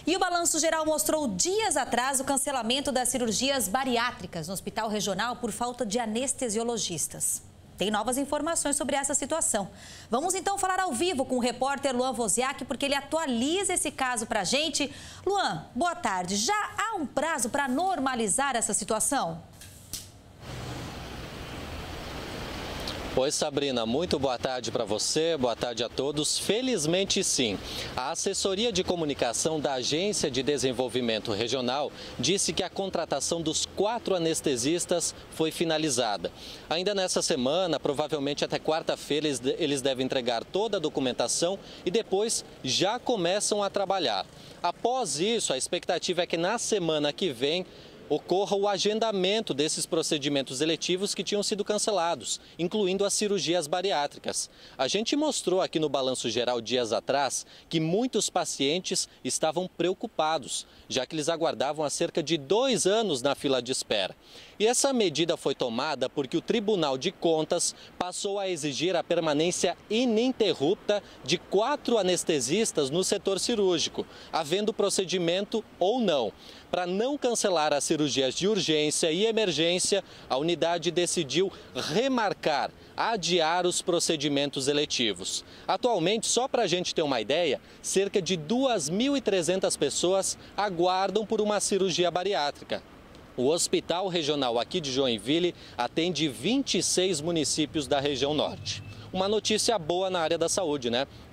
E o Balanço Geral mostrou dias atrás o cancelamento das cirurgias bariátricas no Hospital Regional por falta de anestesiologistas. Tem novas informações sobre essa situação. Vamos então falar ao vivo com o repórter Luan Wozniak, porque ele atualiza esse caso pra gente. Luan, boa tarde. Já há um prazo para normalizar essa situação? Oi, Sabrina, muito boa tarde para você, boa tarde a todos. Felizmente sim, a assessoria de comunicação da Agência de Desenvolvimento Regional disse que a contratação dos 4 anestesistas foi finalizada. Ainda nessa semana, provavelmente até quarta-feira, eles devem entregar toda a documentação e depois já começam a trabalhar. Após isso, a expectativa é que na semana que vem ocorra o agendamento desses procedimentos eletivos que tinham sido cancelados, incluindo as cirurgias bariátricas. A gente mostrou aqui no Balanço Geral dias atrás que muitos pacientes estavam preocupados, já que eles aguardavam há cerca de 2 anos na fila de espera. E essa medida foi tomada porque o Tribunal de Contas passou a exigir a permanência ininterrupta de 4 anestesistas no setor cirúrgico, havendo procedimento ou não. Para não cancelar as cirurgias de urgência e emergência, a unidade decidiu remarcar, adiar os procedimentos eletivos. Atualmente, só para a gente ter uma ideia, cerca de 2.300 pessoas aguardam por uma cirurgia bariátrica. O Hospital Regional aqui de Joinville atende 26 municípios da região norte. Uma notícia boa na área da saúde, né?